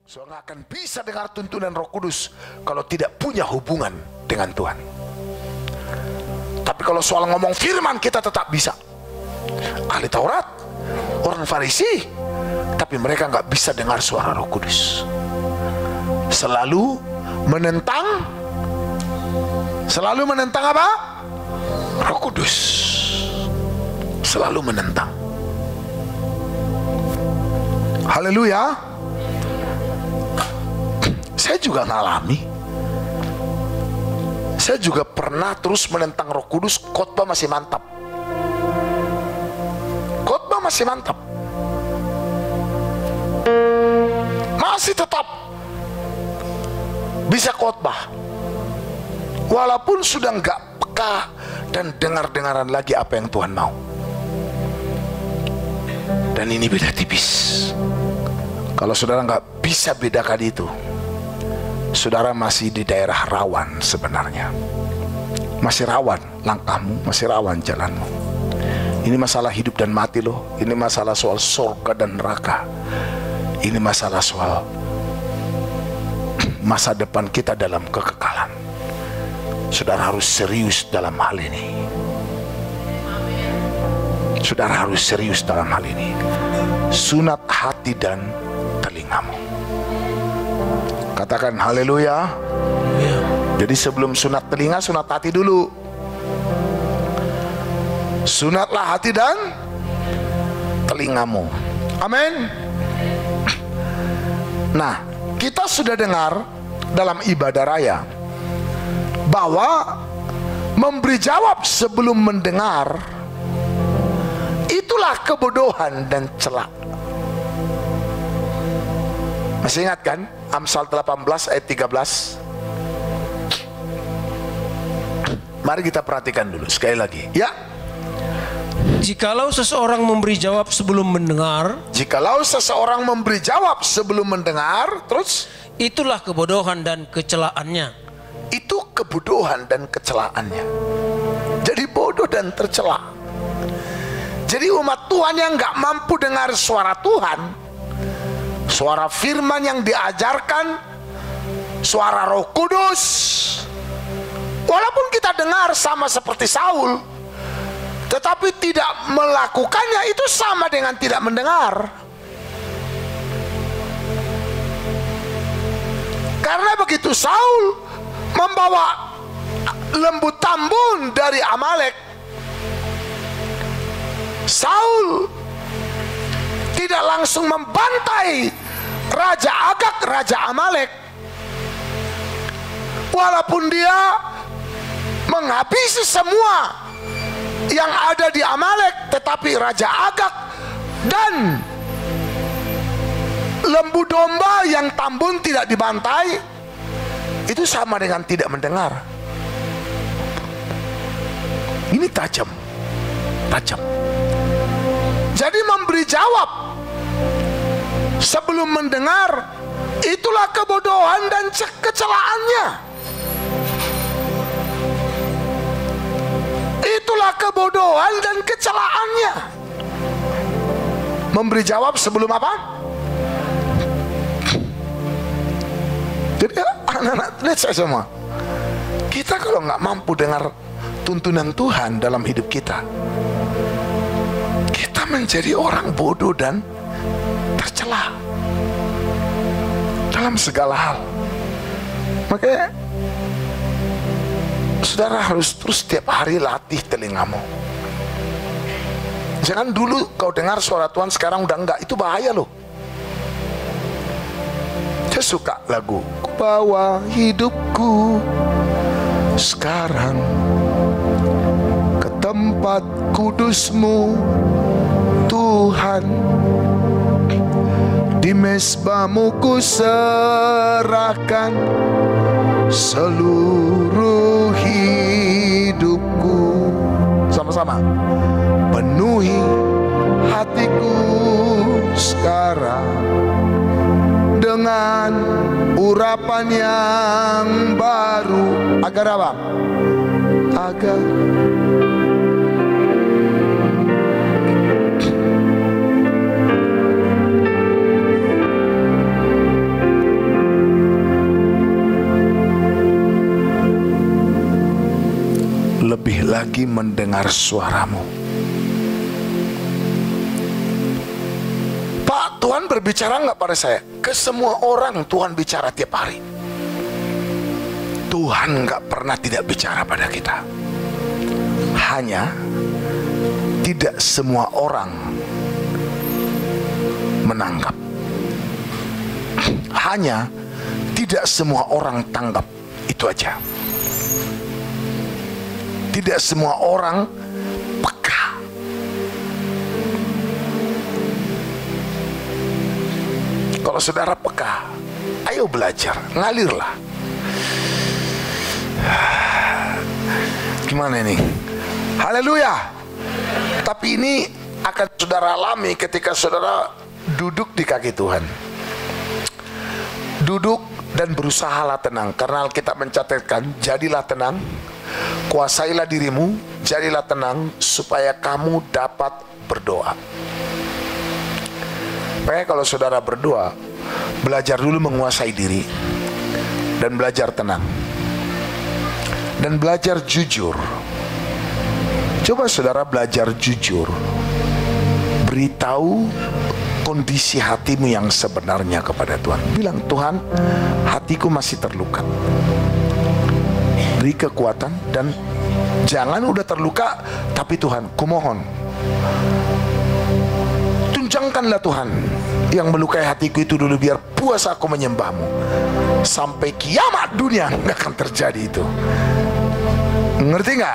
So nggak akan bisa dengar tuntunan Roh Kudus kalau tidak punya hubungan dengan Tuhan. Tapi kalau soal ngomong firman kita tetap bisa. Ahli Taurat, orang Farisi, tapi mereka nggak bisa dengar suara Roh Kudus. Selalu menentang apa? Roh Kudus. Selalu menentang. Haleluya. Saya juga ngalami. Saya juga pernah terus menentang Roh Kudus. Khotbah masih mantap. Khotbah masih mantap. Masih tetap bisa khotbah. Walaupun sudah nggak peka dan dengar-dengaran lagi apa yang Tuhan mau. Dan ini beda tipis. Kalau saudara nggak bisa bedakan itu, saudara masih di daerah rawan sebenarnya. Masih rawan langkahmu, masih rawan jalanmu. Ini masalah hidup dan mati loh. Ini masalah soal surga dan neraka. Ini masalah soal masa depan kita dalam kekekalan. Saudara harus serius dalam hal ini. Saudara harus serius dalam hal ini. Sunat hati dan telingamu. Katakan haleluya. Jadi sebelum sunat telinga, sunat hati dulu. Sunatlah hati dan telingamu. Amin. Nah, kita sudah dengar dalam ibadah raya bahwa memberi jawab sebelum mendengar itulah kebodohan dan celak. Masih ingat kan? Amsal 18 ayat 13. Mari kita perhatikan dulu sekali lagi. Ya. Jikalau seseorang memberi jawab sebelum mendengar, Jikalau seseorang memberi jawab sebelum mendengar, terus itulah kebodohan dan kecelaannya. itu kebodohan dan kecelaannya. Jadi bodoh dan tercela. Jadi umat Tuhan yang nggak mampu dengar suara Tuhan, suara firman yang diajarkan, suara Roh Kudus, walaupun kita dengar sama seperti Saul, tetapi tidak melakukannya, itu sama dengan tidak mendengar. Karena begitu Saul membawa lembu tambun dari Amalek, Saul tidak langsung membantai Raja Agag, Raja Amalek. Walaupun dia menghabisi semua yang ada di Amalek, tetapi Raja Agag dan lembu domba yang tambun tidak dibantai, itu sama dengan tidak mendengar. Ini tajam. Jadi memberi jawab sebelum mendengar itulah kebodohan dan kecelaannya. Itulah kebodohan dan kecelaannya. Memberi jawab sebelum apa? Jadi anak-anak, lihat saya semua. Kita kalau nggak mampu dengar tuntunan Tuhan dalam hidup kita, kita menjadi orang bodoh dan tercela dalam segala hal. Makanya saudara harus terus setiap hari latih telingamu. Jangan dulu kau dengar suara Tuhan, sekarang udah enggak. Itu bahaya loh. Saya suka lagu Ku bawa hidupku sekarang ke tempat kudus-Mu Tuhan, di mezbah-Mu ku serahkan seluruh hidupku. Sama-sama. Penuhi hatiku sekarang dengan urapan yang baru. Agar apa? Agar lagi mendengar suaramu. Pak, Tuhan berbicara nggak pada saya? Ke semua orang Tuhan bicara tiap hari. Tuhan nggak pernah tidak bicara pada kita. Hanya tidak semua orang menangkap. Hanya tidak semua orang tanggap. Itu aja. Tidak semua orang peka. Kalau saudara peka, ayo belajar, ngalirlah. Gimana ini? Haleluya. Tapi ini akan saudara alami ketika saudara duduk di kaki Tuhan. Duduk dan berusahalah tenang, karena Alkitab mencatatkan, jadilah tenang, kuasailah dirimu, jadilah tenang, supaya kamu dapat berdoa. Makanya kalau saudara berdoa, belajar dulu menguasai diri, dan belajar tenang, dan belajar jujur. Coba saudara belajar jujur, beritahu kondisi hatimu yang sebenarnya kepada Tuhan. Bilang, Tuhan, hatiku masih terluka. Beri kekuatan, dan jangan udah terluka, tapi Tuhan, kumohon, tunjangkanlah Tuhan yang melukai hatiku itu dulu, biar puas aku menyembahmu. Sampai kiamat dunia nggak akan terjadi itu. Ngerti nggak?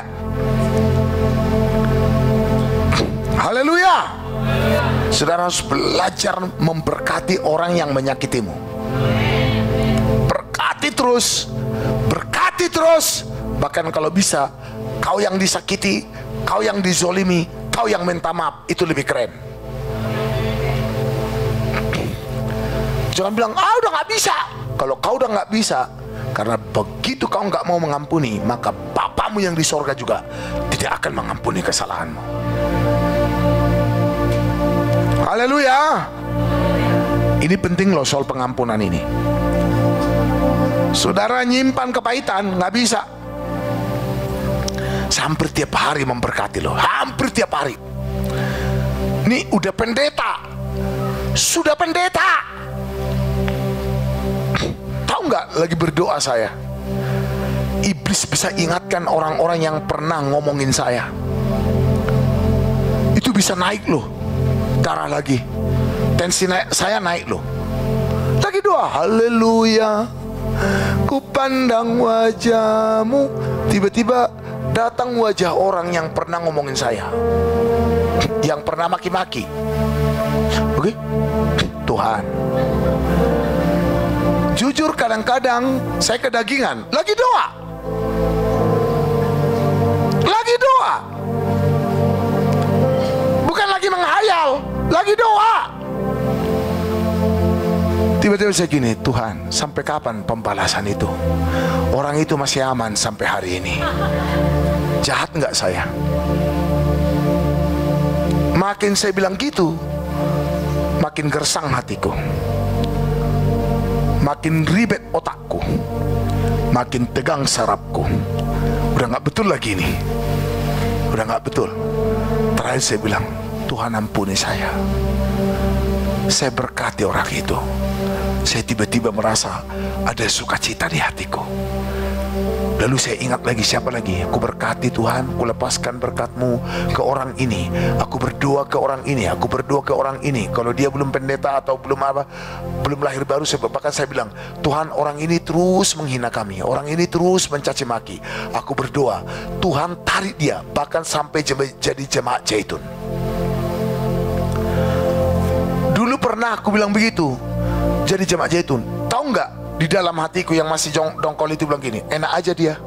Haleluya. Saudara harus belajar memberkati orang yang menyakitimu. Berkati terus, berkati terus. Bahkan kalau bisa, kau yang disakiti, kau yang dizolimi, kau yang minta maaf, itu lebih keren. Jangan bilang, udah gak bisa. Kalau kau udah gak bisa, karena begitu kau gak mau mengampuni, maka Bapamu yang di sorga juga tidak akan mengampuni kesalahanmu. Haleluya. Ini penting loh soal pengampunan ini. Saudara nyimpan kepahitan, gak bisa. Hampir tiap hari memberkati loh, hampir tiap hari. Ini udah pendeta, sudah pendeta. Tahu nggak, lagi berdoa saya, iblis bisa ingatkan orang-orang yang pernah ngomongin saya. Itu bisa naik loh, darah lagi, tensi naik, saya naik loh. Lagi doa, haleluya, ku pandang wajahmu, tiba-tiba datang wajah orang yang pernah ngomongin saya, yang pernah maki-maki. Oke, Tuhan, jujur kadang-kadang saya kedagingan. Lagi doa, lagi doa, bukan lagi menghayal, lagi doa. Tiba-tiba saya gini, Tuhan, sampai kapan pembalasan itu? Orang itu masih aman sampai hari ini. Jahat nggak saya? Makin saya bilang gitu, makin gersang hatiku, makin ribet otakku, makin tegang sarafku. Udah nggak betul lagi ini, udah nggak betul. Terakhir saya bilang, Tuhan ampuni saya. Saya berkati orang itu. Saya tiba-tiba merasa ada sukacita di hatiku. Lalu saya ingat lagi, siapa lagi? Aku berkati Tuhan, aku lepaskan berkat-Mu ke orang ini. Aku berdoa ke orang ini, aku berdoa ke orang ini. Kalau dia belum pendeta atau belum apa, belum lahir baru, bahkan saya bilang, Tuhan, orang ini terus menghina kami, orang ini terus mencaci maki. Aku berdoa, Tuhan tarik dia, bahkan sampai jadi jemaat Zaitun. Dulu pernah aku bilang begitu, jadi jemaat Zaitun. Tahu nggak? Di dalam hatiku yang masih dongkol itu bilang gini, enak aja dia.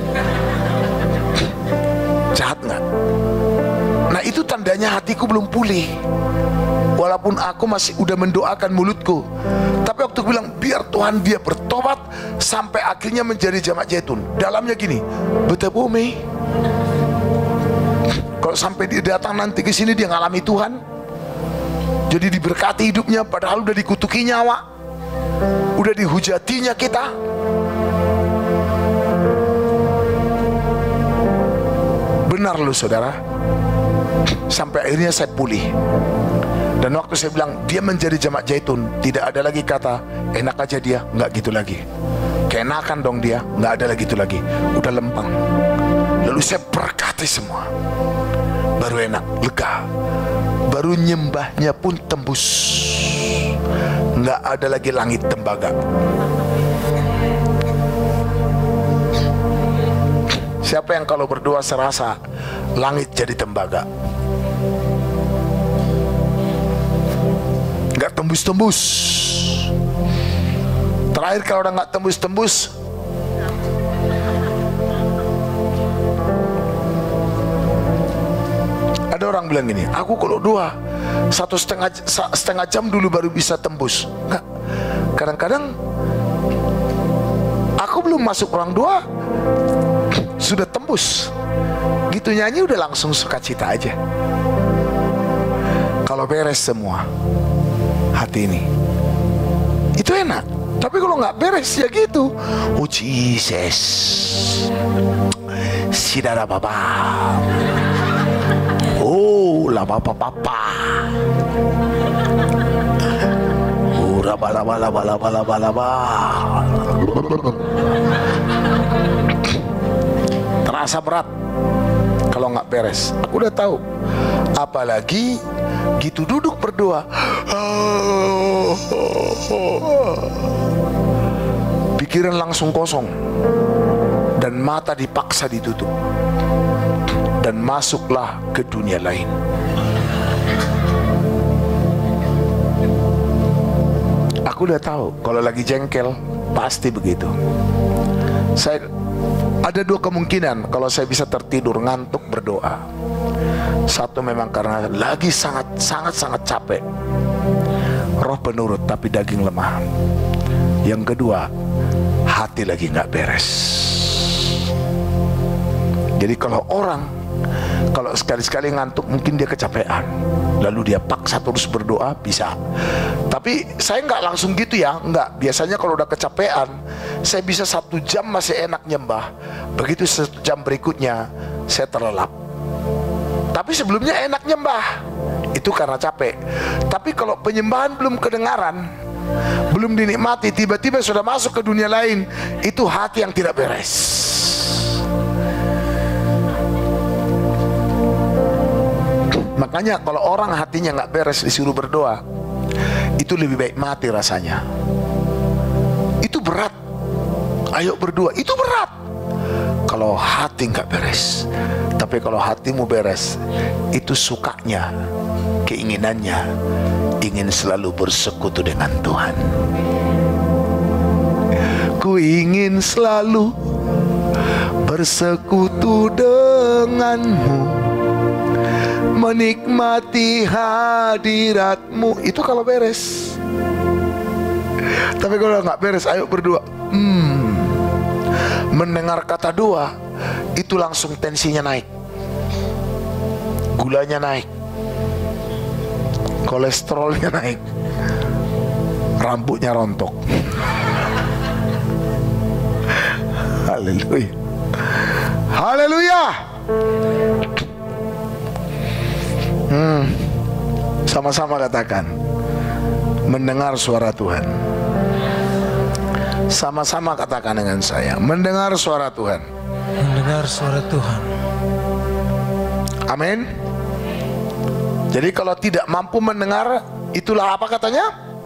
Jahat nggak? Nah itu tandanya hatiku belum pulih. Walaupun aku masih udah mendoakan mulutku, tapi waktu bilang biar Tuhan dia bertobat sampai akhirnya menjadi jemaat Zaitun. Dalamnya gini, betabome. Kalau sampai dia datang nanti ke sini dia ngalami Tuhan, jadi diberkati hidupnya, padahal udah dikutuki nyawa, udah dihujatinya kita. benar loh saudara. Sampai akhirnya saya pulih. Dan waktu saya bilang dia menjadi jemaat Zaitun, tidak ada lagi kata enak aja dia, nggak gitu lagi. Keenakan dong dia, nggak ada lagi itu lagi. Udah lempeng. Lalu saya berkati semua. Baru enak, lega. Baru nyembahnya pun tembus. Nggak ada lagi langit tembaga. Siapa yang kalau berdoa serasa langit jadi tembaga? Nggak tembus-tembus. Terakhir kalau udah nggak tembus-tembus, ada orang bilang gini, aku kalau doa setengah jam dulu baru bisa tembus. Nggak. Kadang-kadang aku belum masuk ruang doa sudah tembus. Gitu nyanyi udah langsung sukacita aja. Kalau beres semua hati ini, itu enak. Tapi kalau nggak beres ya gitu. Oh Jesus, sidara baba. Oh la baba papa. Oh raba laba laba laba laba laba. Terasa berat kalau nggak beres. Aku udah tahu. Apalagi gitu duduk berdoa, pikiran langsung kosong dan mata dipaksa ditutup dan masuklah ke dunia lain. Aku udah tahu kalau lagi jengkel pasti begitu. Ada dua kemungkinan kalau saya bisa tertidur ngantuk berdoa. Satu memang karena lagi sangat capek, roh penurut tapi daging lemah. Yang kedua, hati lagi nggak beres. Jadi kalau sekali-sekali ngantuk mungkin dia kecapean, lalu dia paksa terus berdoa bisa. Tapi saya nggak langsung gitu ya, nggak. Biasanya kalau udah kecapean, saya bisa 1 jam masih enak nyembah. Begitu 1 jam berikutnya saya terlelap. Tapi sebelumnya enak nyembah, itu karena capek. Tapi kalau penyembahan belum kedengaran, belum dinikmati, tiba-tiba sudah masuk ke dunia lain, itu hati yang tidak beres. Makanya kalau orang hatinya nggak beres disuruh berdoa, itu lebih baik mati rasanya. Itu berat. Ayo berdoa, itu berat kalau hati nggak beres. Tapi kalau hatimu beres, itu sukanya, keinginannya, ingin selalu bersekutu dengan Tuhan. Ku ingin selalu bersekutu denganmu, menikmati hadiratmu. Itu kalau beres. Tapi kalau nggak beres, ayo berdoa. Mendengar kata doa, itu langsung tensinya naik, gulanya naik, kolesterolnya naik, rambutnya rontok. Haleluya, haleluya. Sama-sama katakan, mendengar suara Tuhan. Sama-sama katakan dengan saya, mendengar suara Tuhan. Mendengar suara Tuhan. Amin. Jadi kalau tidak mampu mendengar, itulah apa katanya?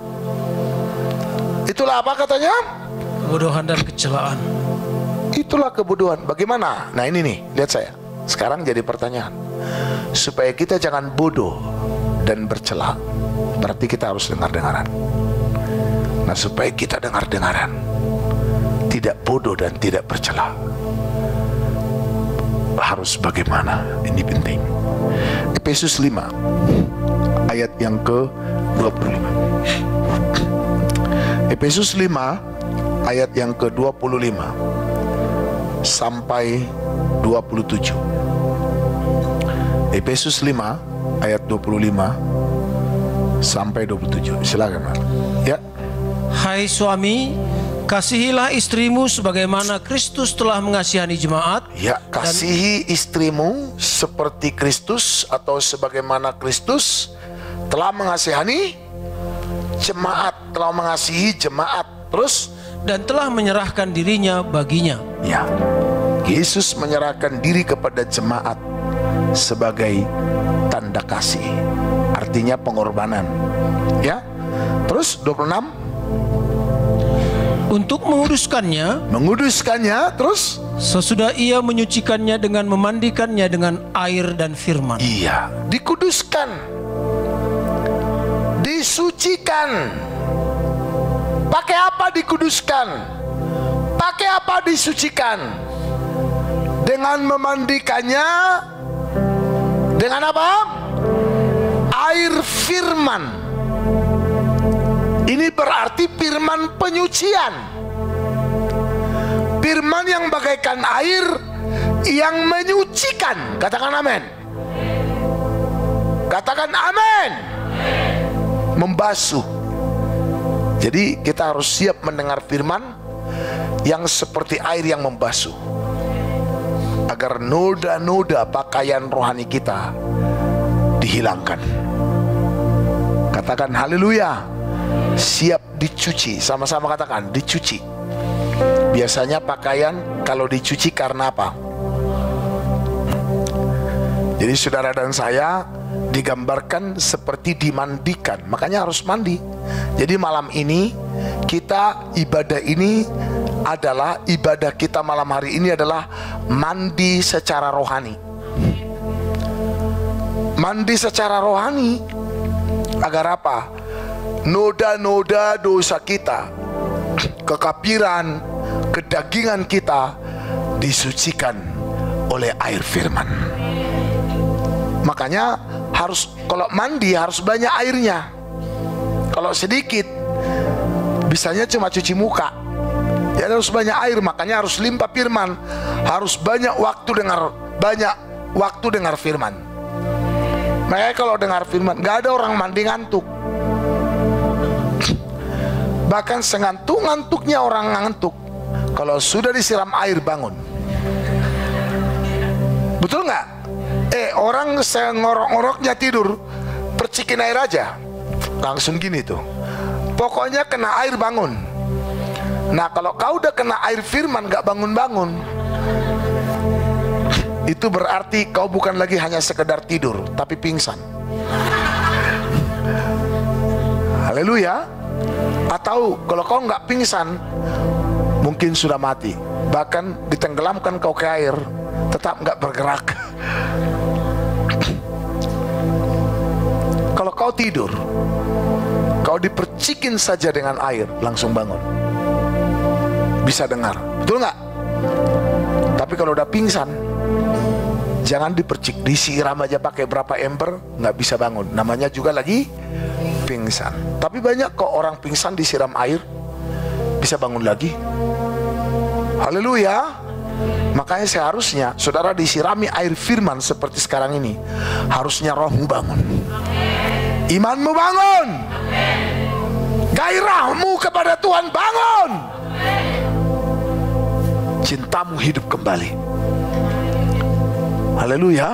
Itulah apa katanya? Kebodohan dan kecelaan. Itulah kebodohan. Bagaimana? Nah ini nih, lihat saya. Sekarang jadi pertanyaan. Supaya kita jangan bodoh dan bercela, berarti kita harus dengar-dengaran. Nah supaya kita dengar-dengaran, tidak bodoh dan tidak bercela, harus bagaimana? Ini penting. Efesus 5 ayat yang ke-25. Efesus 5 ayat yang ke-25 sampai 27. Efesus 5 ayat 25 sampai 27. Silakan, Pak. Ya. Hai suami, Kasihilah istrimu sebagaimana Kristus telah mengasihani jemaat. Ya, kasihi istrimu seperti Kristus atau sebagaimana Kristus telah mengasihani jemaat, telah mengasihi jemaat. Terus, dan telah menyerahkan dirinya baginya. ya, Yesus menyerahkan diri kepada jemaat sebagai tanda kasih, artinya pengorbanan. Ya, terus 26. Untuk menguduskannya, terus sesudah ia menyucikannya dengan memandikannya dengan air dan firman. iya, dikuduskan, disucikan. Pakai apa dikuduskan? Pakai apa disucikan? Dengan memandikannya dengan apa? Air firman. Ini berarti firman penyucian, firman yang bagaikan air yang menyucikan. Katakan amin. Katakan amin. Membasuh. Jadi kita harus siap mendengar firman yang seperti air yang membasuh, agar noda-noda pakaian rohani kita dihilangkan. Katakan haleluya. Siap dicuci. Sama-sama katakan dicuci. Biasanya pakaian kalau dicuci karena apa? Jadi saudara dan saya digambarkan seperti dimandikan, makanya harus mandi. Jadi malam ini kita, ibadah ini adalah, ibadah kita malam hari ini adalah mandi secara rohani. Mandi secara rohani agar apa? Noda-noda dosa kita, kekafiran, kedagingan kita disucikan oleh air firman. Makanya harus, kalau mandi harus banyak airnya. Kalau sedikit, bisanya cuma cuci muka. Ya harus banyak air, makanya harus limpah firman. Harus banyak waktu dengar firman. Makanya kalau dengar firman, gak ada orang mandi ngantuk. Bahkan sengantuk-ngantuknya orang ngantuk, kalau sudah disiram air bangun. Betul nggak? Orang ngorok-ngoroknya tidur, percikin air aja, langsung gini tuh. Pokoknya kena air bangun. Nah kalau kau udah kena air firman gak bangun-bangun, itu berarti kau bukan lagi hanya sekedar tidur, tapi pingsan. Haleluya. Atau kalau kau nggak pingsan, mungkin sudah mati, bahkan ditenggelamkan kau ke air, tetap nggak bergerak. Kalau kau tidur, kau dipercikin saja dengan air, langsung bangun, bisa dengar, betul nggak? Tapi kalau udah pingsan, jangan dipercik, disiram aja pakai berapa ember, nggak bisa bangun, namanya juga lagi pingsan. Tapi banyak kok orang pingsan disiram air bisa bangun lagi. Haleluya. Makanya seharusnya saudara disirami air firman seperti sekarang ini, harusnya rohmu bangun, imanmu bangun, gairahmu kepada Tuhan bangun, cintamu hidup kembali. Haleluya.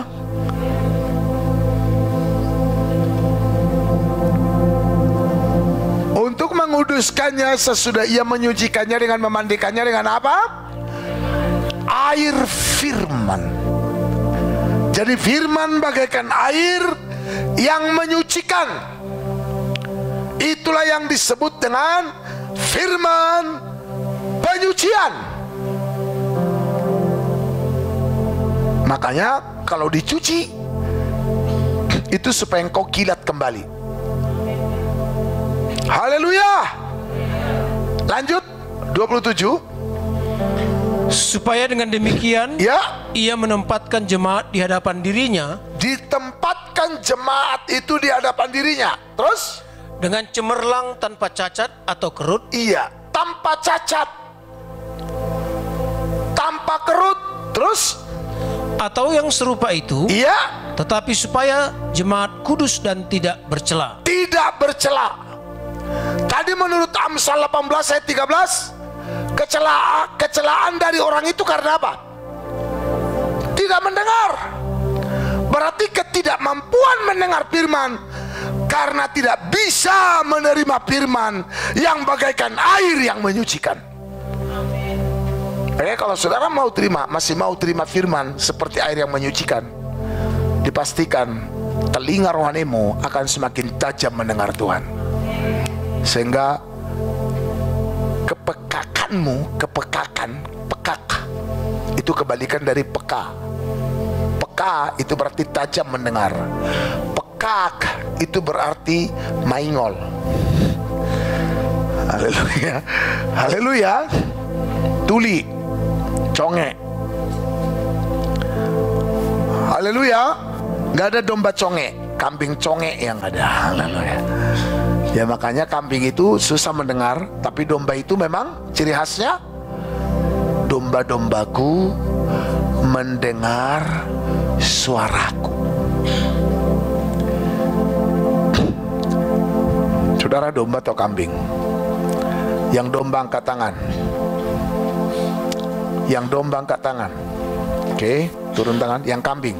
Untuk menguduskannya sesudah ia menyucikannya dengan memandikannya dengan apa? Air firman. Jadi firman bagaikan air yang menyucikan. Itulah yang disebut dengan firman penyucian. Makanya kalau dicuci itu supaya engkau kilat kembali. Haleluya. Lanjut 27. Supaya dengan demikian ia menempatkan jemaat di hadapan dirinya. Ditempatkan jemaat itu di hadapan dirinya. Terus dengan cemerlang tanpa cacat atau kerut. Iya, tanpa cacat, tanpa kerut. Terus atau yang serupa itu. Iya. Tetapi supaya jemaat kudus dan tidak bercela. Tidak bercela. Tadi menurut Amsal 18 ayat 13, Kecelaan dari orang itu karena apa? Tidak mendengar. Berarti ketidakmampuan mendengar firman karena tidak bisa menerima firman yang bagaikan air yang menyucikan. Kalau saudara masih mau terima firman seperti air yang menyucikan, dipastikan telinga rohanimu akan semakin tajam mendengar Tuhan, sehingga pekak itu kebalikan dari peka. Peka itu berarti tajam mendengar, pekak itu berarti maingol. Haleluya, haleluya. Tuli, conge. Haleluya. Gak ada domba conge, kambing conge yang ada. Haleluya. Ya makanya kambing itu susah mendengar, tapi domba itu memang ciri khasnya, domba-dombaku mendengar suaraku. Saudara, domba atau kambing? Yang domba angkat tangan. Yang domba angkat tangan. Oke, turun tangan. Yang kambing.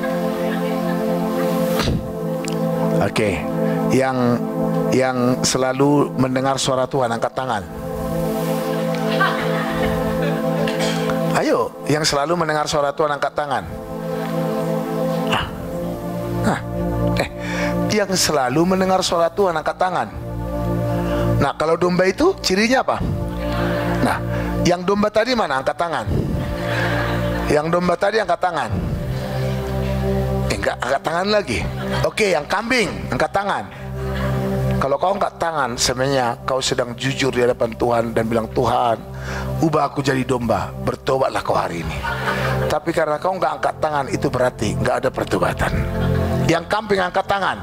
Oke, yang selalu mendengar suara Tuhan angkat tangan. Ayo, yang selalu mendengar suara Tuhan angkat tangan. Yang selalu mendengar suara Tuhan angkat tangan. Nah, kalau domba itu cirinya apa? Nah, yang domba tadi mana? Angkat tangan. Yang domba tadi angkat tangan. Enggak, angkat tangan lagi. Oke, yang kambing angkat tangan. Kalau kau angkat tangan, sebenarnya kau sedang jujur di hadapan Tuhan dan bilang, Tuhan, ubah aku jadi domba, bertobatlah kau hari ini. Tapi karena kau nggak angkat tangan, itu berarti nggak ada pertobatan. Yang kambing angkat tangan.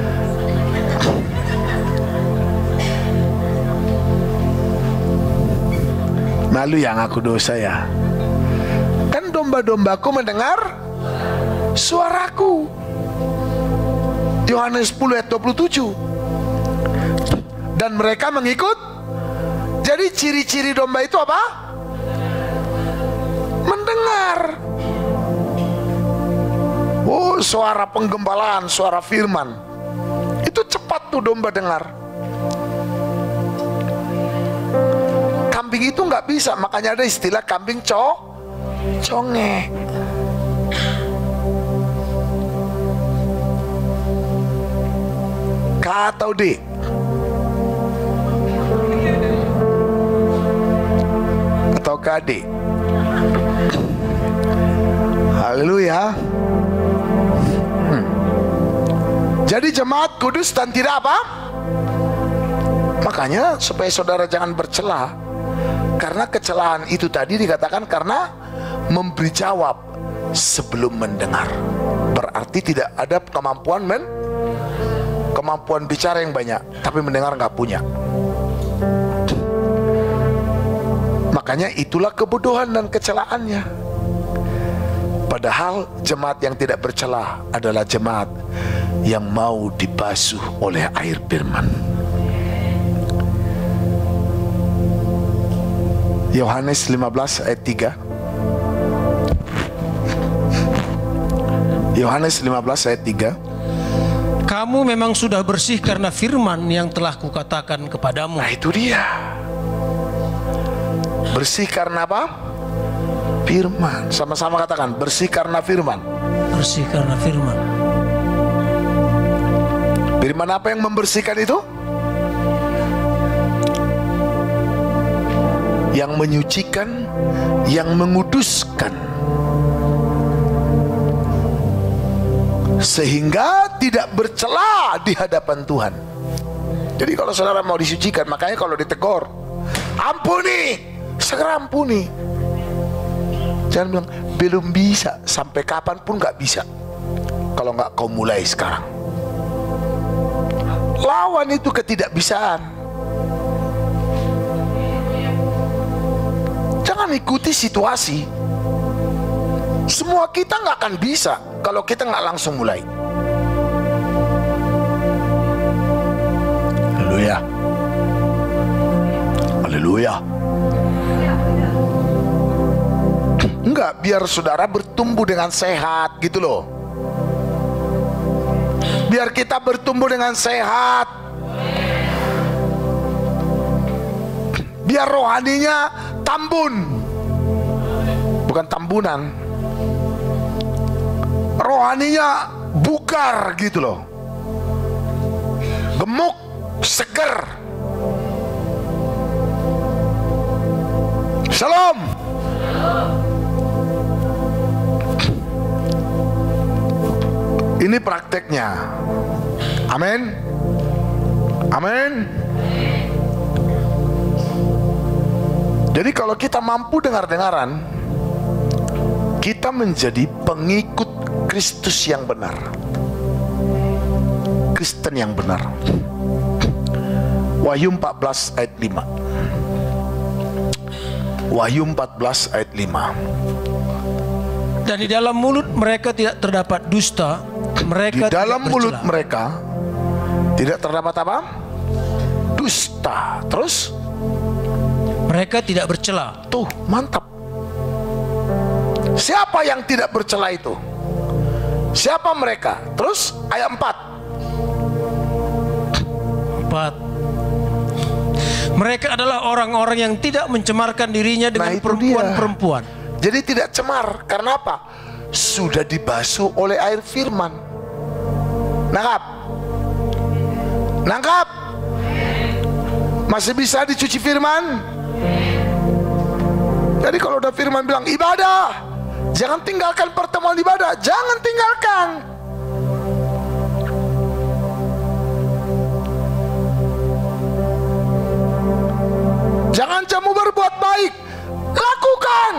Malu yang aku dosa ya. Kan domba-dombaku mendengar suaraku. Yohanes 10 ayat 27. Dan mereka mengikut. Jadi ciri-ciri domba itu apa? Mendengar. Oh, suara penggembalaan, suara firman. Itu cepat tuh domba dengar. Kambing itu nggak bisa, makanya ada istilah kambing conge. K atau D? Atau KD? Haleluya. Jadi jemaat kudus dan tidak apa? Makanya supaya saudara jangan bercela, karena kecelaan itu tadi dikatakan karena memberi jawab sebelum mendengar. Berarti tidak ada kemampuan bicara yang banyak, tapi mendengar nggak punya. Makanya itulah kebodohan dan kecelaannya. Padahal jemaat yang tidak bercela adalah jemaat yang mau dibasuh oleh air firman. Yohanes 15 ayat 3. Yohanes 15 ayat 3. Kamu memang sudah bersih karena firman yang telah kukatakan kepadamu. Nah, itu dia. Bersih karena apa? Firman. Sama-sama katakan, bersih karena firman. Bersih karena firman. Firman apa yang membersihkan itu? Yang menyucikan, yang menguduskan, sehingga tidak bercela di hadapan Tuhan. Jadi kalau saudara mau disucikan, makanya kalau ditegur, ampuni, segera ampuni. Jangan bilang belum bisa, sampai kapanpun nggak bisa kalau nggak kau mulai sekarang. Lawan itu ketidakbisaan. Jangan ikuti situasi. Semua kita nggak akan bisa kalau kita nggak langsung mulai. Haleluya. Haleluya. Enggak, biar saudara bertumbuh dengan sehat gitu loh. Biar kita bertumbuh dengan sehat. Biar rohaninya tambun. Bukan tambunan. Rohaninya bugar gitu loh. Gemuk, seger. Shalom. Ini prakteknya. Amin. Amin. Jadi kalau kita mampu dengar-dengaran, kita menjadi pengikut Kristus yang benar, Kristen yang benar. Wahyu 14 ayat 5. Wahyu 14 ayat 5. Dan di dalam mulut mereka tidak terdapat dusta. Mereka di dalam mulut bercela. mereka tidak terdapat apa? Dusta. Terus? Mereka tidak bercela. Tuh, mantap. Siapa yang tidak bercela itu? Siapa mereka? Terus ayat 4. 4. Mereka adalah orang-orang yang tidak mencemarkan dirinya dengan itu perempuan-perempuan. Jadi tidak cemar. Karena apa? Sudah dibasuh oleh air firman. Nangkap? Nangkap? Masih bisa dicuci firman? Jadi kalau udah firman bilang ibadah, jangan tinggalkan pertemuan ibadah. Jangan tinggalkan. Jangan kamu berbuat baik, lakukan.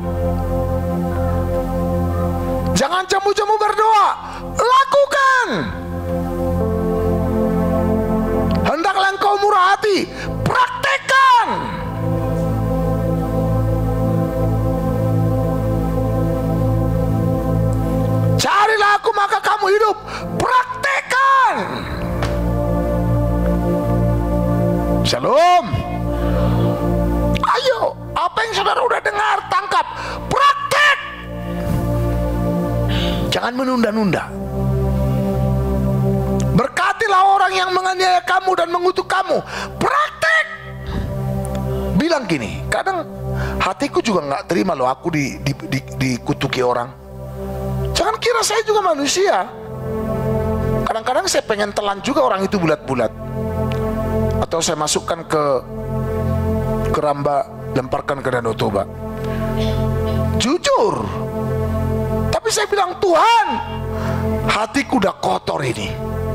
Jangan jamu-jamu berdoa, lakukan. Hendaklah engkau murah hati, praktekkan. Carilah aku maka kamu hidup, praktekkan. Shalom. Ayo, apa yang saudara udah dengar, tangkap, praktek. Jangan menunda-nunda. Berkatilah orang yang menganiaya kamu dan mengutuk kamu, praktek. Bilang gini, kadang hatiku juga nggak terima loh aku dikutuki orang. Jangan kira saya juga manusia. Kadang-kadang saya pengen telan juga orang itu bulat-bulat. Atau saya masukkan ke keramba, lemparkan ke Danau Toba. Jujur. Tapi saya bilang, Tuhan, hatiku udah kotor ini.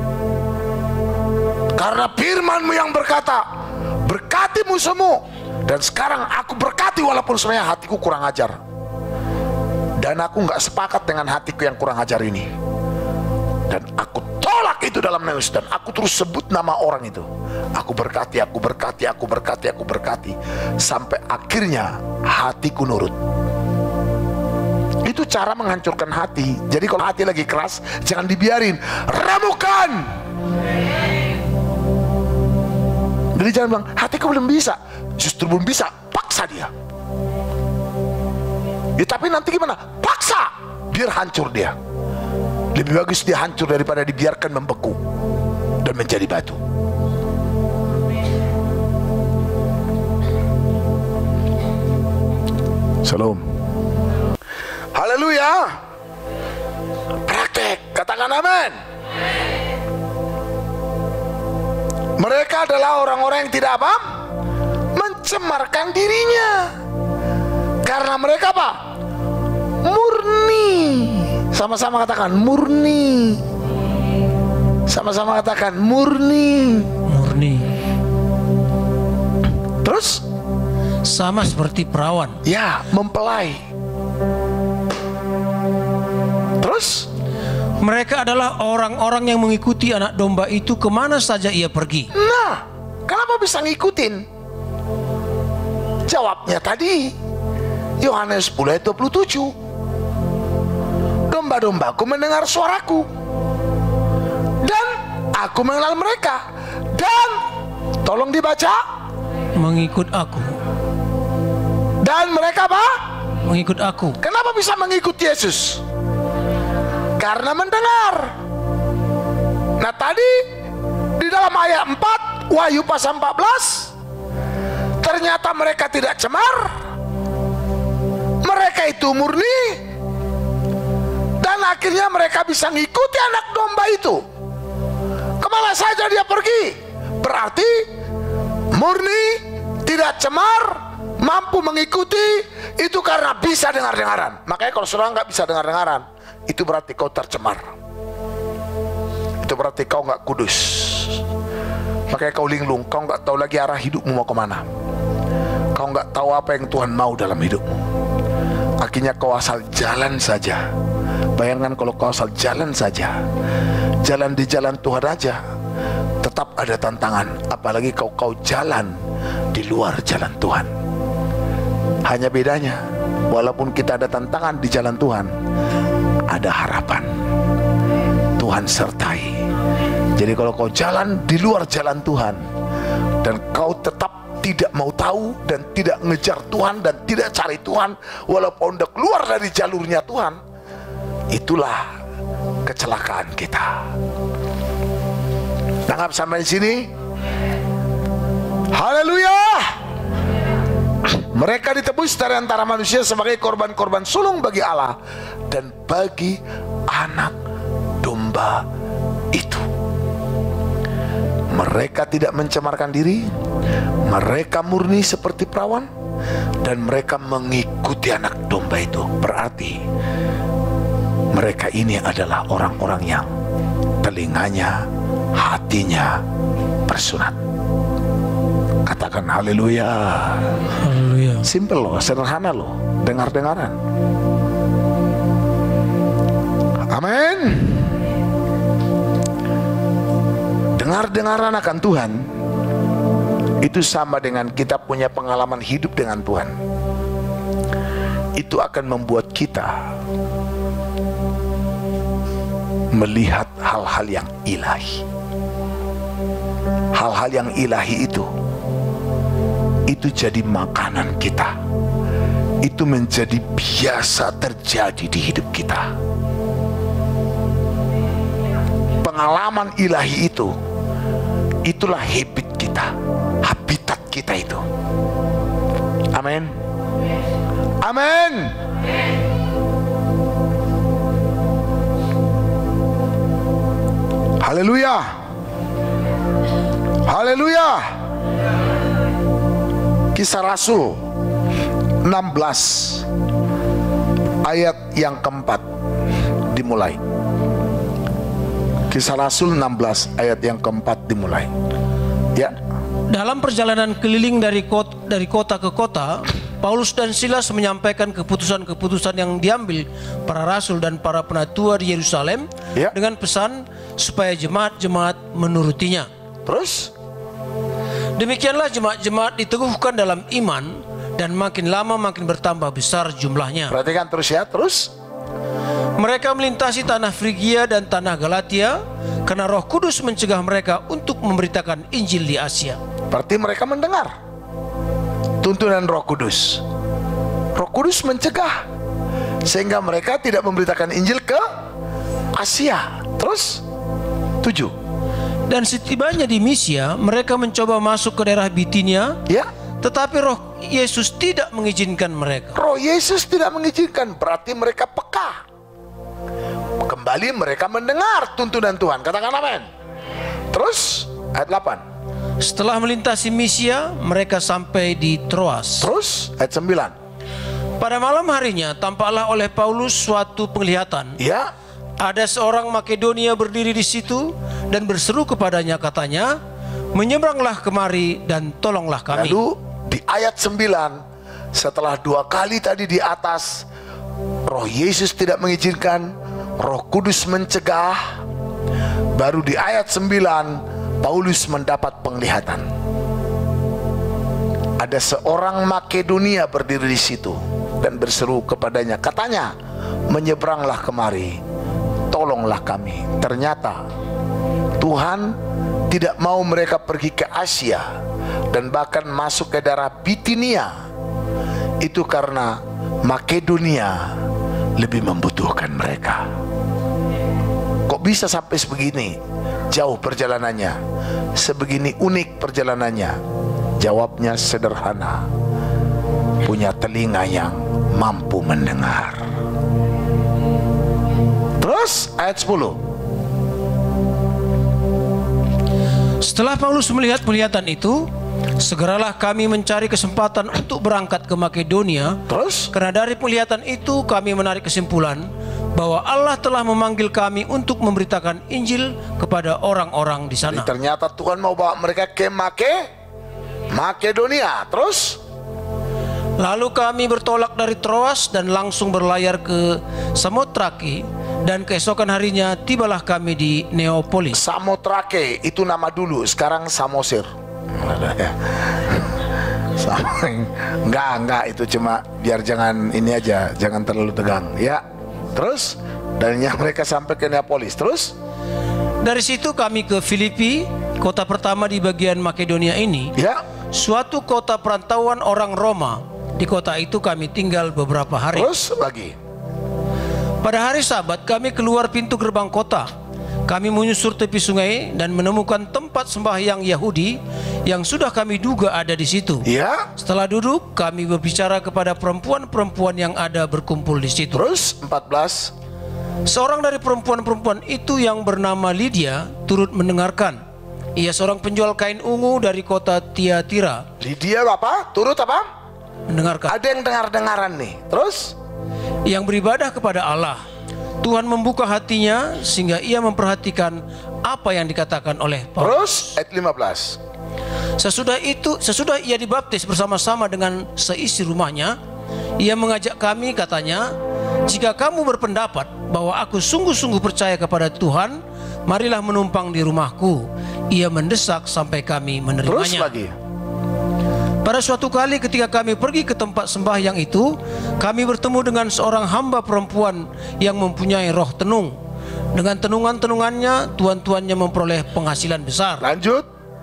Karena firman-Mu yang berkata, berkati musuhmu. Dan sekarang aku berkati walaupun sebenarnya hatiku kurang ajar. Dan aku nggak sepakat dengan hatiku yang kurang ajar ini. Dan aku tolak itu dalam nama Yesus. Dan aku terus sebut nama orang itu. Aku berkati, aku berkati, aku berkati, aku berkati. Sampai akhirnya hatiku nurut. Itu cara menghancurkan hati. Jadi kalau hati lagi keras, jangan dibiarin, remukan. Jadi jangan bilang, hatiku belum bisa. Justru belum bisa, paksa dia. Ya tapi nanti gimana? Paksa, biar hancur dia. Lebih bagus dia hancur daripada dibiarkan membeku dan menjadi batu. Shalom. Haleluya. Praktek, katakan amin. Mereka adalah orang-orang yang tidak apa? Mencemarkan dirinya. Karena mereka apa? Murni. Sama-sama katakan murni. Sama-sama katakan murni. Murni. Terus? Sama seperti perawan. Ya, mempelai. Terus? Mereka adalah orang-orang yang mengikuti anak domba itu kemana saja ia pergi. Nah, kenapa bisa ngikutin? Jawabnya tadi Yohanes 10 ayat 27. Domba-dombaku mendengar suaraku, dan aku mengenal mereka, dan tolong dibaca, mengikut aku. dan mereka apa? mengikut aku. Kenapa bisa mengikut Yesus? Karena mendengar. Nah tadi di dalam ayat 4 Wahyu pasal 14, ternyata mereka tidak cemar, mereka itu murni, dan akhirnya mereka bisa mengikuti anak domba itu. Kemana saja dia pergi, berarti murni, tidak cemar, mampu mengikuti. Itu karena bisa dengar-dengaran. Makanya kalau saudara nggak bisa dengar-dengaran, itu berarti kau tercemar, itu berarti kau nggak kudus. Makanya kau linglung, kau nggak tahu lagi arah hidupmu mau kemana, kau nggak tahu apa yang Tuhan mau dalam hidupmu. Akhirnya kau asal jalan saja. Bayangkan kalau kau asal jalan saja, jalan di jalan Tuhan aja, tetap ada tantangan. Apalagi kau jalan di luar jalan Tuhan. Hanya bedanya, walaupun kita ada tantangan di jalan Tuhan, ada harapan. Tuhan sertai. Jadi kalau kau jalan di luar jalan Tuhan, dan kau tetap tidak mau tahu dan tidak ngejar Tuhan dan tidak cari Tuhan, walaupun udah keluar dari jalurnya Tuhan, itulah kecelakaan kita. Tangkap sampai sini? Haleluya! Mereka ditebus dari antara manusia sebagai korban-korban sulung bagi Allah dan bagi anak domba itu. Mereka tidak mencemarkan diri, mereka murni seperti perawan, dan mereka mengikuti anak domba itu. Berarti mereka ini adalah orang-orang yang telinganya, hatinya bersunat. Katakan haleluya. Haleluya. Simple loh, sederhana loh, dengar-dengaran. Amin. Dengar-dengaran akan Tuhan itu sama dengan kita punya pengalaman hidup dengan Tuhan. Itu akan membuat kita melihat hal-hal yang ilahi. Hal-hal yang ilahi itu jadi makanan kita. Itu menjadi biasa terjadi di hidup kita. Pengalaman ilahi itu, itulah habit kita, habitat kita itu. Amin. Amin. Haleluya. Haleluya. Kisah Rasul 16 ayat yang keempat dimulai. Kisah Rasul 16 ayat yang keempat dimulai. Ya. Dalam perjalanan keliling dari kota ke kota, Paulus dan Silas menyampaikan keputusan-keputusan yang diambil para rasul dan para penatua di Yerusalem, ya, dengan pesan supaya jemaat-jemaat menurutinya. Terus? Demikianlah jemaat-jemaat diteguhkan dalam iman dan makin lama makin bertambah besar jumlahnya. Perhatikan terus ya, terus. Mereka melintasi tanah Frigia dan tanah Galatia karena Roh Kudus mencegah mereka untuk memberitakan Injil di Asia. Berarti mereka mendengar tuntunan Roh Kudus. Roh Kudus mencegah sehingga mereka tidak memberitakan Injil ke Asia. Terus 7. Dan setibanya di Misia, mereka mencoba masuk ke daerah Bitinia, ya, tetapi Roh Yesus tidak mengizinkan mereka. Roh Yesus tidak mengizinkan, berarti mereka peka. Kembali mereka mendengar tuntunan Tuhan. Katakan amin. Terus ayat 8. Setelah melintasi Misia, mereka sampai di Troas. Terus ayat 9. Pada malam harinya tampaklah oleh Paulus suatu penglihatan. Ya. Ada seorang Makedonia berdiri di situ dan berseru kepadanya, katanya, menyeberanglah kemari dan tolonglah kami. Lalu di ayat 9, setelah 2 kali tadi di atas, Roh Yesus tidak mengizinkan, Roh Kudus mencegah, baru di ayat 9 Paulus mendapat penglihatan. Ada seorang Makedonia berdiri di situ dan berseru kepadanya, katanya, menyeberanglah kemari, tolonglah kami. Ternyata Tuhan tidak mau mereka pergi ke Asia dan bahkan masuk ke daerah Bitinia. itu karena Makedonia lebih membutuhkan mereka. Kok bisa sampai sebegini jauh perjalanannya, sebegini unik perjalanannya? Jawabnya sederhana: punya telinga yang mampu mendengar. Terus ayat 10. Setelah Paulus melihat penglihatan itu, segeralah kami mencari kesempatan untuk berangkat ke Makedonia. Terus? Karena dari penglihatan itu kami menarik kesimpulan bahwa Allah telah memanggil kami untuk memberitakan Injil kepada orang-orang di sana. Jadi ternyata Tuhan mau bawa mereka ke Makedonia. Terus? Lalu kami bertolak dari Troas dan langsung berlayar ke Samotrake, dan keesokan harinya tibalah kami di Neapolis. Samotrake itu nama dulu, sekarang Samosir. Enggak, itu cuma biar jangan ini aja, jangan terlalu tegang ya. Terus dan yang mereka sampai ke Neapolis. Terus dari situ kami ke Filipi, kota pertama di bagian Makedonia ini, ya, suatu kota perantauan orang Roma. Di kota itu kami tinggal beberapa hari. terus lagi. Pada hari Sabat kami keluar pintu gerbang kota. Kami menyusur tepi sungai dan menemukan tempat sembahyang Yahudi yang sudah kami duga ada di situ. Ya. Setelah duduk, kami berbicara kepada perempuan-perempuan yang ada berkumpul di situ. Terus 14. Seorang dari perempuan-perempuan itu yang bernama Lydia turut mendengarkan. Ia seorang penjual kain ungu dari kota Tiatira. Lydia apa? Turut apa? Mendengarkan. Ada yang dengar-dengaran nih. Terus Yang beribadah kepada Allah. Tuhan membuka hatinya sehingga ia memperhatikan apa yang dikatakan oleh Paulus. ayat 15. Sesudah ia dibaptis bersama-sama dengan seisi rumahnya, ia mengajak kami, katanya, jika kamu berpendapat bahwa aku sungguh-sungguh percaya kepada Tuhan, marilah menumpang di rumahku. Ia mendesak sampai kami menerimanya. Terus lagi. Pada suatu kali ketika kami pergi ke tempat sembahyang itu, kami bertemu dengan seorang hamba perempuan yang mempunyai roh tenung. Dengan tenungan-tenungannya, tuan-tuannya memperoleh penghasilan besar. Lanjut.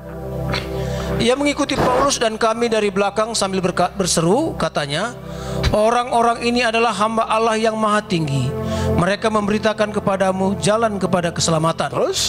Ia mengikuti Paulus dan kami dari belakang sambil berseru, katanya, orang-orang ini adalah hamba Allah yang maha tinggi. Mereka memberitakan kepadamu jalan kepada keselamatan. Terus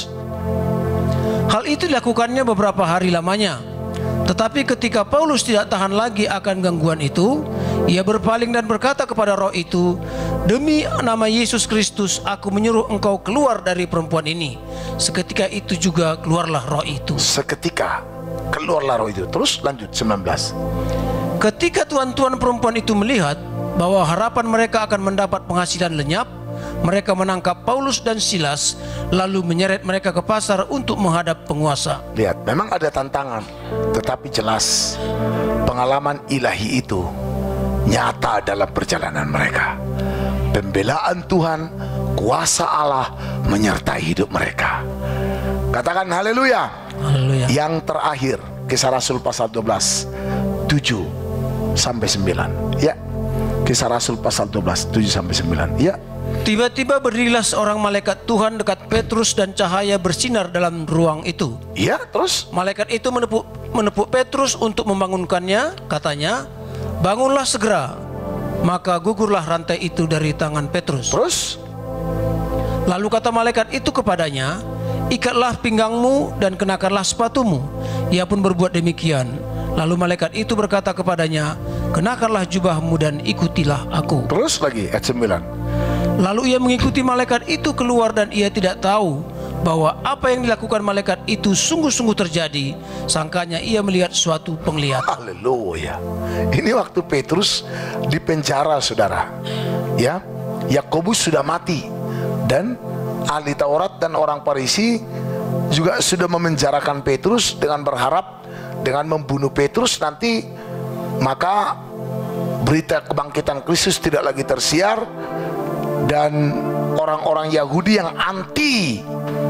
Hal itu dilakukannya beberapa hari lamanya. Tetapi ketika Paulus tidak tahan lagi akan gangguan itu, ia berpaling dan berkata kepada roh itu, demi nama Yesus Kristus, aku menyuruh engkau keluar dari perempuan ini. Seketika itu juga keluarlah roh itu. seketika keluarlah roh itu. Terus lanjut 19. Ketika tuan-tuan perempuan itu melihat bahwa harapan mereka akan mendapat penghasilan lenyap, mereka menangkap Paulus dan Silas, lalu menyeret mereka ke pasar untuk menghadap penguasa. Lihat, memang ada tantangan, tetapi jelas pengalaman ilahi itu nyata dalam perjalanan mereka. Pembelaan Tuhan, kuasa Allah menyertai hidup mereka. Katakan haleluya. Haleluya. Yang terakhir, Kisah Rasul pasal 12 7 sampai 9. Ya. Kisah Rasul pasal 12 7 sampai 9. Ya. Tiba-tiba berdirilah seorang malaikat Tuhan dekat Petrus dan cahaya bersinar dalam ruang itu. Ya, terus Malaikat itu menepuk Petrus untuk membangunkannya, katanya, bangunlah segera. Maka gugurlah rantai itu dari tangan Petrus. Terus Lalu kata malaikat itu kepadanya, ikatlah pinggangmu dan kenakanlah sepatumu. Ia pun berbuat demikian. Lalu malaikat itu berkata kepadanya, kenakanlah jubahmu dan ikutilah aku. Terus lagi ayat 9. Lalu ia mengikuti malaikat itu keluar dan ia tidak tahu bahwa apa yang dilakukan malaikat itu sungguh-sungguh terjadi. Sangkanya ia melihat suatu penglihatan. Haleluya. Ini waktu Petrus di penjara, saudara. Ya, Yakobus sudah mati dan ahli Taurat dan orang Farisi juga sudah memenjarakan Petrus dengan berharap dengan membunuh Petrus nanti maka berita kebangkitan Kristus tidak lagi tersiar. Dan orang-orang Yahudi yang anti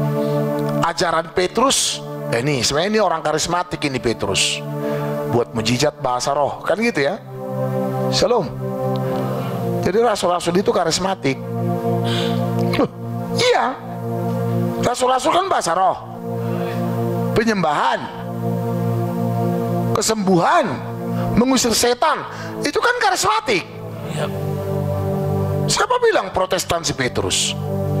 ajaran Petrus, ini sebenarnya ini orang karismatik ini Petrus, buat mujizat bahasa roh, kan gitu ya. Shalom. Jadi rasul-rasul itu karismatik. Iya, rasul-rasul kan bahasa roh, penyembahan, kesembuhan, mengusir setan. Itu kan karismatik. Ya. Siapa bilang Protestan si Petrus?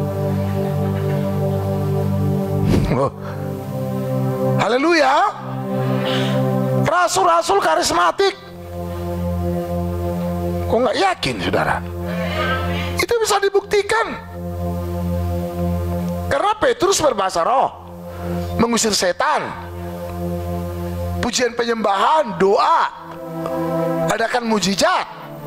Oh. Haleluya. Rasul-rasul karismatik. Kok nggak yakin, saudara? Itu bisa dibuktikan. Karena Petrus berbahasa roh, mengusir setan, pujian penyembahan, doa, adakan mujizat.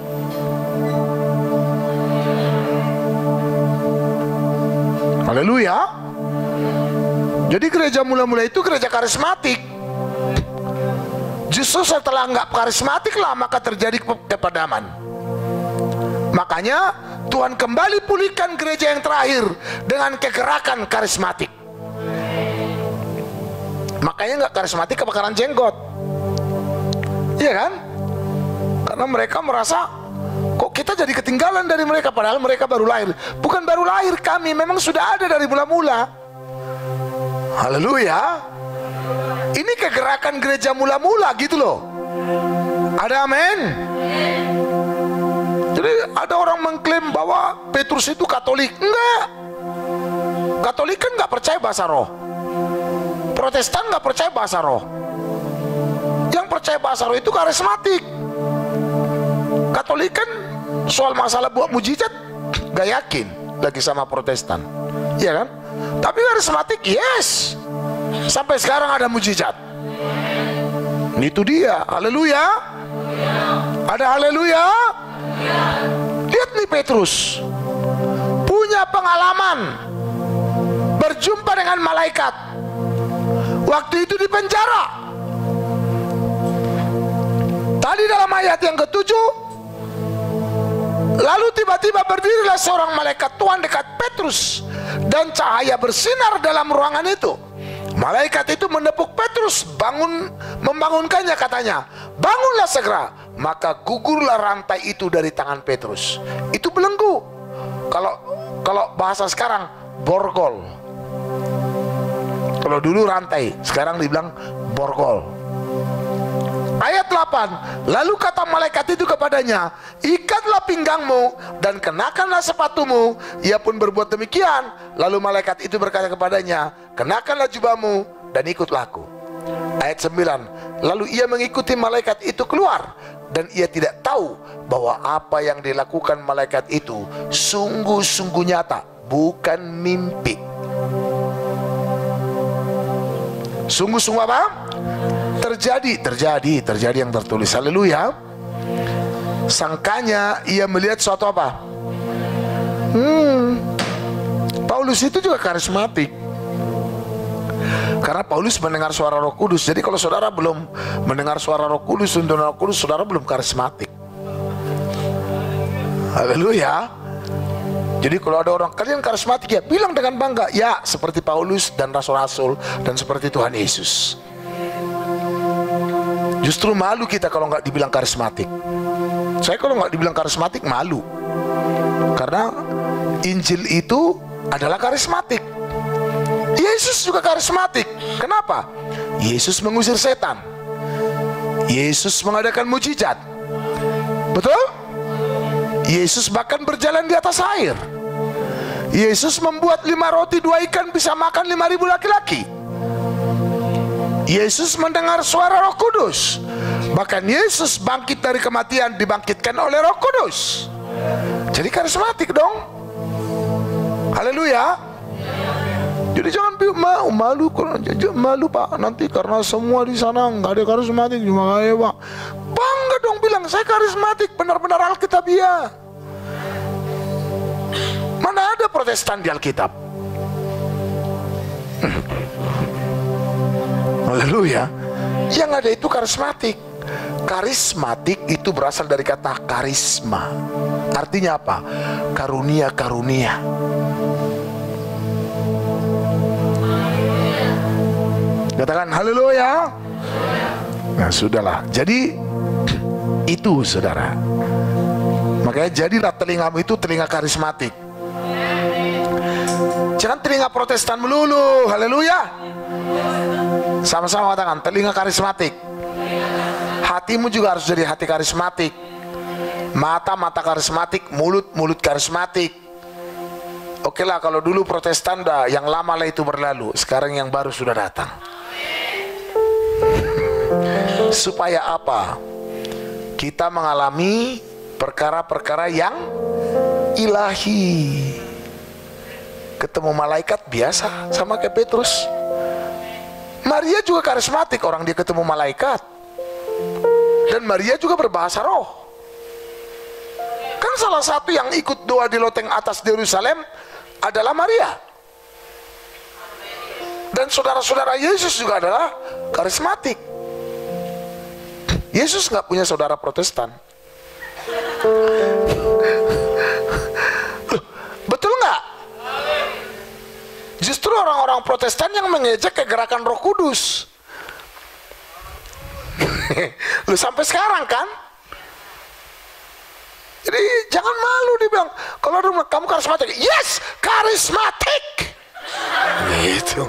Haleluya. Jadi gereja mula-mula itu gereja karismatik. Justru setelah nggak karismatik lah, maka terjadi kepadaman. Makanya Tuhan kembali pulihkan gereja yang terakhir dengan kegerakan karismatik. Makanya nggak karismatik kebakaran jenggot. Iya kan? Karena mereka merasa, kok kita jadi ketinggalan dari mereka, padahal mereka baru lahir. Bukan baru lahir, kami memang sudah ada dari mula-mula. Haleluya. Ini kegerakan gereja mula-mula gitu loh. Ada amin? Jadi ada orang mengklaim bahwa Petrus itu Katolik. Enggak. Katolik kan nggak percaya bahasa roh. Protestan nggak percaya bahasa roh. Yang percaya bahasa roh itu karismatik. Katolik kan soal masalah buat mujizat nggak yakin lagi sama Protestan, iya kan? Tapi karismatik yes. Sampai sekarang ada mujizat. Itu dia. Haleluya. Ada haleluya. Lihat nih, Petrus punya pengalaman berjumpa dengan malaikat waktu itu di penjara. Tadi dalam ayat yang ke-7, lalu tiba-tiba berdirilah seorang malaikat Tuhan dekat Petrus, dan cahaya bersinar dalam ruangan itu. Malaikat itu menepuk Petrus, membangunkannya, katanya, bangunlah segera. Maka gugurlah rantai itu dari tangan Petrus. Itu belenggu. Kalau bahasa sekarang, borgol. Kalau dulu rantai, sekarang dibilang borgol. Ayat 8, lalu kata malaikat itu kepadanya, ikatlah pinggangmu dan kenakanlah sepatumu. Ia pun berbuat demikian. Lalu malaikat itu berkata kepadanya, kenakanlah jubahmu dan ikutlah aku. Ayat 9, lalu ia mengikuti malaikat itu keluar, dan ia tidak tahu bahwa apa yang dilakukan malaikat itu sungguh-sungguh nyata, bukan mimpi. Sungguh-sungguh apa? Terjadi yang tertulis. Haleluya. Sangkanya ia melihat suatu apa? Paulus itu juga karismatik. Karena Paulus mendengar suara Roh Kudus. Jadi kalau saudara belum mendengar suara Roh Kudus, tuntunan Roh Kudus, saudara belum karismatik. Haleluya. Jadi kalau ada orang, kalian karismatik ya, bilang dengan bangga, ya seperti Paulus dan rasul-rasul, dan seperti Tuhan Yesus. Justru malu kita kalau nggak dibilang karismatik. Saya kalau nggak dibilang karismatik malu. Karena Injil itu adalah karismatik. Yesus juga karismatik. Kenapa? Yesus mengusir setan. Yesus mengadakan mujizat. Betul? Yesus bahkan berjalan di atas air. Yesus membuat 5 roti 2 ikan bisa makan 5.000 laki-laki. Yesus mendengar suara Roh Kudus. Bahkan Yesus bangkit dari kematian, dibangkitkan oleh Roh Kudus. Jadi karismatik dong. Haleluya. Jadi jangan malu Pak, nanti karena semua di sana nggak ada karismatik, cuma kayak Pak. Bangga dong bilang saya karismatik, benar-benar Alkitabiah. Mana ada Protestan di Alkitab? Haleluya. Yang ada itu karismatik. Karismatik itu berasal dari kata karisma. Artinya apa? Karunia-karunia. Katakan haleluya. Nah sudahlah. Jadi itu saudara. Makanya jadilah telingamu itu telinga karismatik. Jangan telinga Protestan melulu. Haleluya. Sama-sama katakan telinga karismatik. Hatimu juga harus jadi hati karismatik. Mata-mata karismatik, mulut-mulut karismatik. Oke lah, kalau dulu Protestan dah, yang lama lah itu berlalu. Sekarang yang baru sudah datang. Supaya apa? Kita mengalami perkara-perkara yang ilahi. Ketemu malaikat biasa, sama kayak Petrus. Maria juga karismatik, orang dia ketemu malaikat. Dan Maria juga berbahasa roh. Kan salah satu yang ikut doa di loteng atas Yerusalem adalah Maria. Dan saudara-saudara Yesus juga adalah karismatik. Yesus nggak punya saudara Protestan. Loh, betul nggak? Justru orang-orang Protestan yang mengejek kegerakan Roh Kudus. Loh, sampai sekarang kan? Jadi jangan malu dibilang, kalau kamu karismatik, yes, karismatik. Gitu.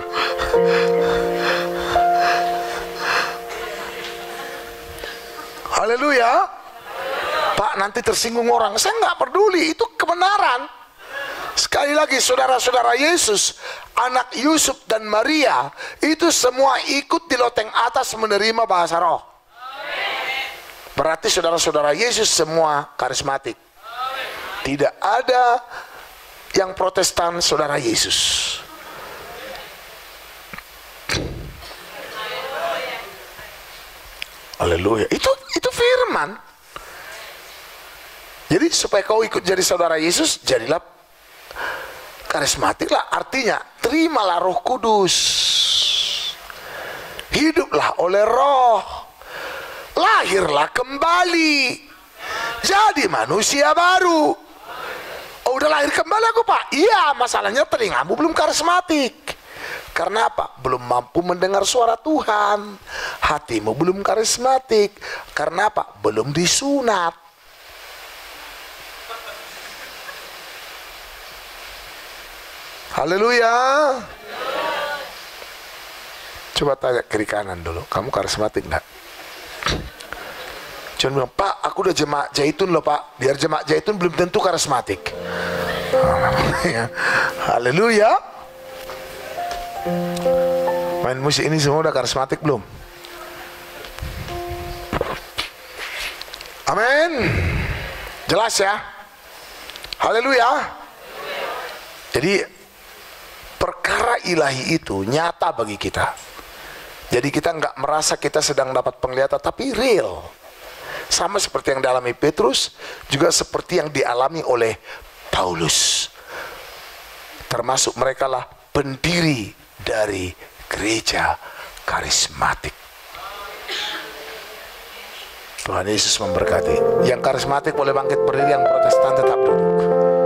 Haleluya. Pak, nanti tersinggung orang. Saya nggak peduli, itu kebenaran. Sekali lagi, saudara-saudara Yesus, anak Yusuf dan Maria, itu semua ikut di loteng atas menerima bahasa roh. Berarti saudara-saudara Yesus semua karismatik. Tidak ada yang Protestan saudara Yesus. Haleluya. Itu firman. Jadi supaya kau ikut jadi saudara Yesus, jadilah karismatik lah. Artinya terimalah Roh Kudus. Hiduplah oleh Roh. Lahirlah kembali, jadi manusia baru. Oh, udah lahir kembali aku, Pak? Iya, masalahnya telingamu belum karismatik. Karena apa? Belum mampu mendengar suara Tuhan. Hatimu belum karismatik. Karena apa? Belum disunat. Haleluya. Coba tanya kiri kanan dulu, kamu karismatik enggak? Jangan bilang, Pak, aku udah jemaat Zaitun loh, Pak. Biar jemaat Zaitun belum tentu karismatik. Haleluya. Main musik ini semua udah karismatik belum? Amin. Jelas ya? Haleluya. Jadi perkara ilahi itu nyata bagi kita. Jadi kita nggak merasa kita sedang dapat penglihatan, tapi real. Sama seperti yang dialami Petrus, juga seperti yang dialami oleh Paulus. Termasuk mereka lah pendiri dari gereja karismatik. Tuhan Yesus memberkati. Yang karismatik boleh bangkit berdiri, yang Protestan tetap duduk.